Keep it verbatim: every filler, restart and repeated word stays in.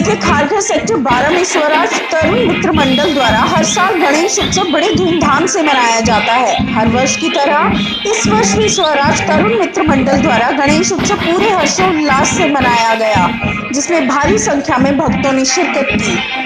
के खारघर सेक्टर बारह में स्वराज तरुण मित्र मंडल द्वारा हर साल गणेश उत्सव बड़े धूमधाम से मनाया जाता है। हर वर्ष की तरह इस वर्ष भी स्वराज तरुण मित्र मंडल द्वारा गणेश उत्सव पूरे हर्षोल्लास से मनाया गया, जिसमें भारी संख्या में भक्तों ने शिरकत की।